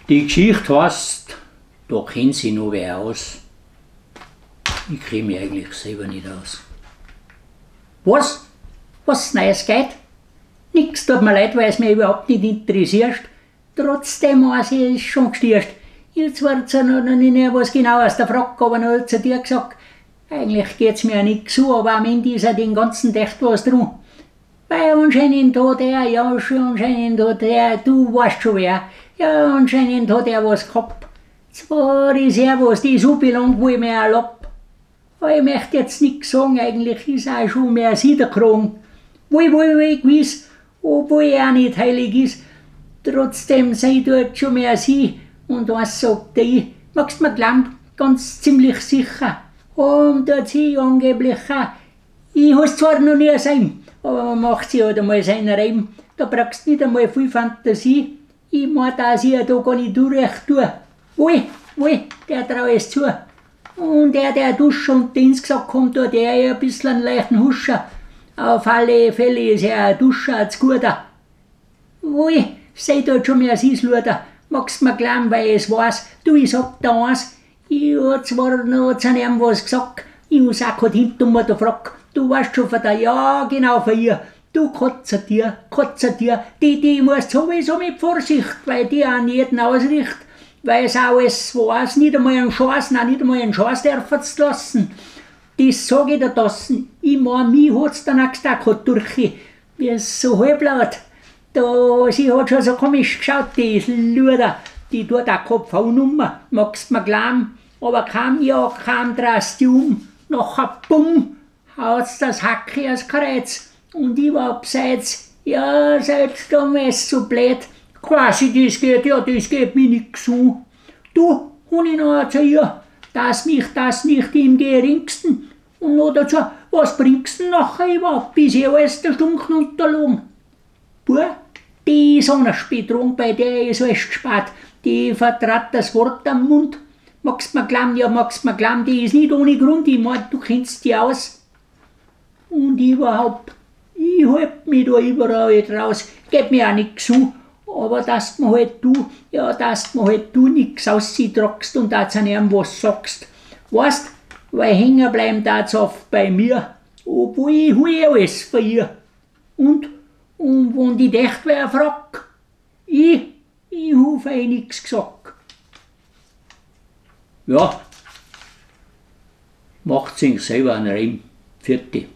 Die Geschichte heisst, da kennt sich noch wer aus. Ich kenne mich eigentlich selber nicht aus. Was? Was Neues geht? Nix, tut mir leid, weil es mich überhaupt nicht interessiert. Trotzdem weiß ich, es ist schon gestürzt. Jetzt wird zwar noch nicht was genau aus der Frage, aber noch zu dir gesagt, eigentlich geht's mir ja nicht so, aber am Ende ist ja den ganzen Tag was dran. Weil anscheinend hat er, ja schon, anscheinend hat er, du weißt schon wer, ja anscheinend hat er was gehabt. Zwar ist er was, die so belangt, wo ich mir erlaub. Aber ich möchte jetzt nichts sagen, eigentlich ist auch schon mehr sie der Kragen. Wohl gewiss, obwohl er auch nicht heilig ist. Trotzdem sei dort schon mehr sie. Und was sagt ich, magst du mir glauben, ganz ziemlich sicher. Und dort sie angeblich auch. Ich has zwar noch nie sein, aber man macht sich halt einmal seinen Reim. Da brauchst du nicht einmal viel Fantasie. Ich mein, dass ich da gar nicht recht tue. Wohl, der trau es zu. Und der Duscher und Dienst gesagt kommt, da der ja ein bisschen einen leichten Huscher. Auf alle Fälle ist er ein Duscher als Guter. Wohl, sei dort schon mehr sie's Luder. Magst mir glauben, weil ich es weiß. Du, ich sag da eins. Ich hab zwar noch zu einem was gesagt. Ich muss auch gerade hinten mal da frag. Du weißt schon von der, ja genau von ihr. Du kotzer dir, die musst sowieso mit Vorsicht, weil die an jeden ausrichtet. Weil es auch alles weiß, nicht einmal einen Scheiß, nein, nicht einmal einen Scheiß dürfen zu lassen. Das sag ich dir das. Ich mein, mich hat's der nächste Tag gehabt durch. Wie es so halblaut. Da, sie hat schon so komisch geschaut, die Luder. Die tut auch Kopf auch Nummer, magst mir glauben. Aber kaum drehst du um. Nachher bumm, haut's das Hacke als Kreuz. Und ich war abseits, ja, selbst da ist so blöd. Quasi, das geht mich nix an. Du, hab ich noch zu ihr, dass mich das nicht im geringsten. Und noch dazu, was bringst du nachher überhaupt, bis ich alles der Stunken unterlagen? Buh, die Sonnenspieltrunk, bei der ist alles gespart, die vertrat das Wort am Mund. Magst mir glauben, die ist nicht ohne Grund, ich mein, du kennst die aus. Und überhaupt, ich halt mich da überall draus, geht mir auch nix an. Aber dass du halt nix ausziehst und da zu einem was sagst. Weißt, weil hängen bleiben dar's oft bei mir, obwohl ich hol alles von ihr. Und wenn die echt wer fragt, ich hab nix gesagt. Ja, macht sich selber einen Reim. Vierte.